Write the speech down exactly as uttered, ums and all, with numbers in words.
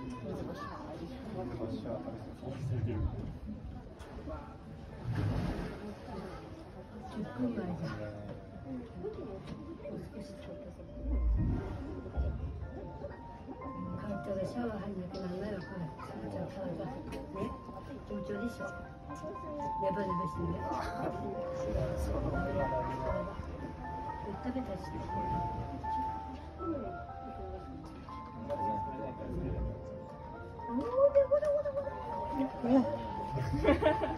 じゅっぷんまえじゃん。帰ったらシャワー入んなきゃなんないわ、これ。さなちゃん体。ね。順調でしょ。ネバネバしてね。食べたりして。おー、でほらほらほら。